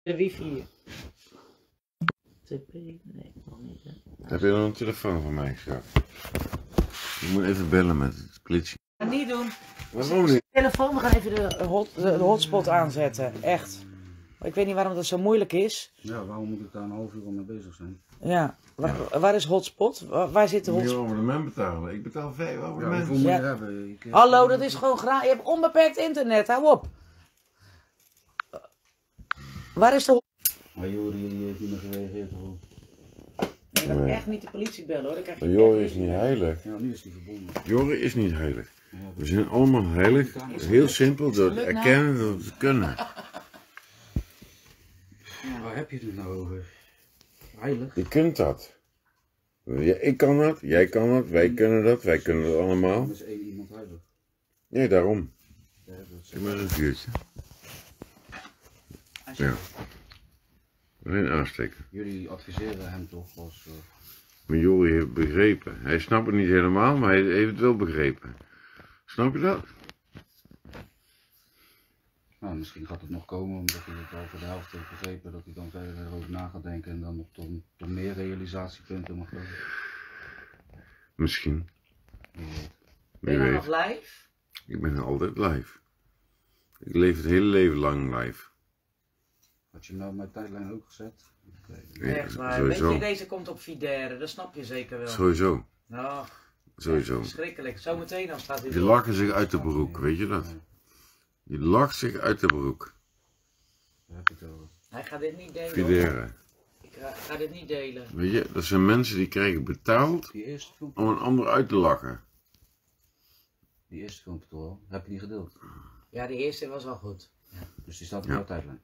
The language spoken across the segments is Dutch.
De wifi hier. TP? Nee, nog niet. Hè? Heb je nog een telefoon van mij gehad? Je moet even bellen met de politie. Ga niet doen. Waarom niet? Telefoon, we gaan even de hotspot aanzetten. Echt. Ik weet niet waarom dat zo moeilijk is. Ja, waarom moet ik daar een half uur al mee bezig zijn? Ja, waar is hotspot? Waar zit de Moet je hotspot? abonnement betalen? Ik betaal 5 Ja, abonnementen. hoeveel moet je Ja. hebben? Hallo, dat is gewoon graag. Je hebt onbeperkt internet, hou op. Waar is de hotspot? Maar Jori heeft niet meer gereageerd hoor. Nee, dan Nee. echt niet de politie bellen hoor. Dan krijg je Jorie echt is niet heilig. Ja, nu is die verbonden. Jorie is niet heilig. Ja, We zijn allemaal heilig. Heel simpel, door het erkennen dat we het kunnen. waar heb je het nou over? Heilig? Je kunt dat. Ja, ik kan dat, jij kan dat, wij kunnen dat allemaal. Er is één iemand heilig. Nee, daarom. Ja, dat is- Zeg maar een vuurtje. Ja. Geen aansteken. Jullie adviseren hem toch als... Maar Jorie heeft begrepen. Hij snapt het niet helemaal, maar hij heeft het wel begrepen. Snap je dat? Nou, misschien gaat het nog komen omdat hij het al voor de helft heeft begrepen. Dat hij dan verder erover na gaat denken en dan nog tot meer realisatiepunten mag komen. Misschien. Wie weet. Ben je Wie nou weet. nog live? Ik ben altijd live. Ik leef het hele leven lang live. Had je hem nou op mijn tijdlijn ook gezet? Ja, Echt waar. sowieso. Weet je, deze komt op Videre, dat snap je zeker wel. Sowieso. Nou, Sowieso. verschrikkelijk. Zometeen dan staat hij Die erop. lachen zich uit de broek, weet je dat? Die lacht zich uit de broek. Daar heb je het over. Hij gaat dit niet delen. hoor. Fidere. Ik ga dit niet delen. Weet je, dat zijn mensen die krijgen betaald Die eerste film, om een ander uit te lachen. die eerste filmpje toch wel? Heb je die gedeeld? Ja, de eerste was al goed. Dus die staat op Ja. jouw tijdlijn.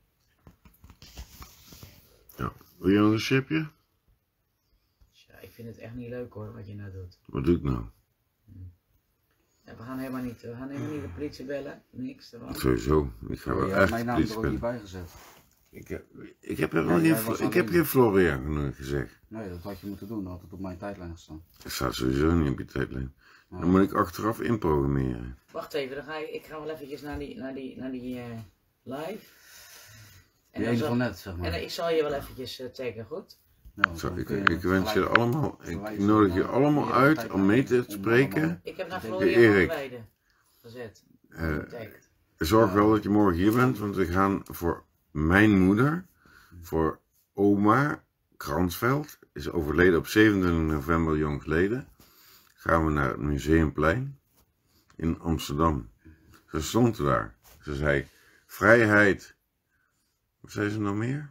Ja. Wil je nog een chipje? Ja, ik vind het echt niet leuk hoor, wat je nou doet. Wat doe ik nou? Ja, we gaan helemaal niet de politie bellen. Niks. Sowieso. Ik ga wel Je echt hebt mijn naam politie er ook niet bellen. bij gezet. Ik heb helemaal jij geen, was ik heb alleen. geen Florian gezegd. Nee, dat had je moeten doen. Dat had het op mijn tijdlijn gestaan. Dat staat sowieso niet op je tijdlijn. Dan moet ik achteraf inprogrammeren. Wacht even, ik ga wel eventjes naar die live. En Die dan ene zal- van net, zeg maar. En ik zal je wel eventjes taggen, goed? Ja, want Zo, dan ik kun je wens jullie gelijk allemaal, ik verwijzen nodig je naar allemaal je uit tijdlijn om mee te om spreken. allemaal- Ik heb naar De Florian van Erik. der Weijden gezet. Getagd. Zorg wel dat je morgen hier bent, want we gaan voor mijn moeder, voor oma Kransveld, is overleden op 27 november jongsleden, gaan we naar het Museumplein in Amsterdam. Ze stond daar. Ze zei, vrijheid. Wat zei ze nog meer?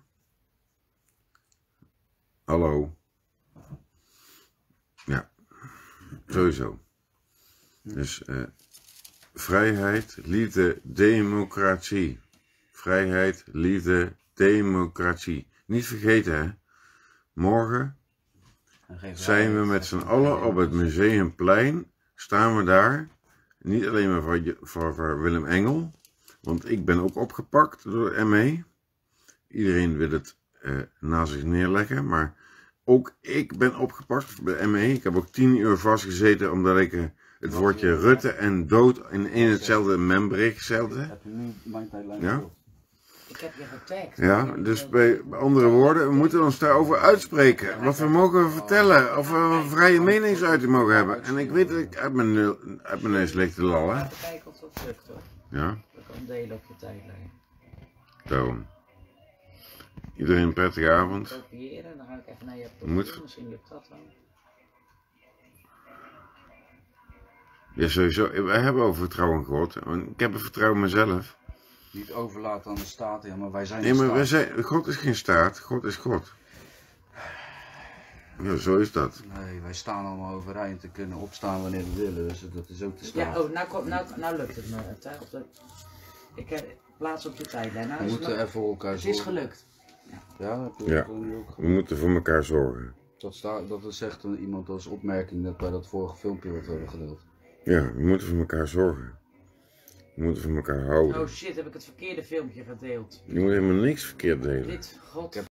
Hallo. Ja, sowieso. Dus vrijheid, liefde, democratie. Vrijheid, liefde, democratie. Niet vergeten hè. Morgen En geen zijn we vrijheid, met zeg z'n maar. allen op het Museumplein. Staan we daar. Niet alleen maar voor Willem Engel. Want ik ben ook opgepakt door de ME. Iedereen wil het naast zich neerleggen. Maar ook ik ben opgepakt door de ME. Ik heb ook 10 uur vastgezeten omdat ik het woordje Rutte en dood in één hetzelfde membericht stelde. Heb je nu mijn tijdlijn Ja? gedeeld? Ik heb je getagd. Ja, dus bij andere woorden, we moeten ons daarover uitspreken. Wat we mogen vertellen, of we een vrije meningsuiting mogen hebben. En ik weet dat ik uit mijn neus lig te lallen. Even kijken of dat lukt hoor. Ja, Dat kan delen op je tijdlijn. daarom. Iedereen een prettige avond. Kopiëren, dan ga ik even naar je Moet. profiel. Misschien lukt dat wel. Ja, sowieso. Wij hebben over vertrouwen gehoord. Ik heb vertrouwen in mezelf. Niet overlaten aan de staat, ja, maar wij zijn Nee, de maar staat. wij zijn, God is geen staat, God is God. Ja, zo is dat. Nee, wij staan allemaal overeind te kunnen opstaan wanneer we willen, dus dat is ook de staat. Ja, oh, nou lukt het me. Ik plaats op je tijdlijn. Nou, we is het moeten nog- even voor elkaar het is zorgen. gelukt. Ja, heb je Ja. dat nu ook? We moeten voor elkaar zorgen. Dat zegt iemand als opmerking net bij dat vorige filmpje wat we hebben gedeeld. Ja, we moeten voor elkaar zorgen. We moeten van elkaar houden. Oh shit, heb ik het verkeerde filmpje gedeeld. Je moet helemaal niks verkeerd delen. Dit, god.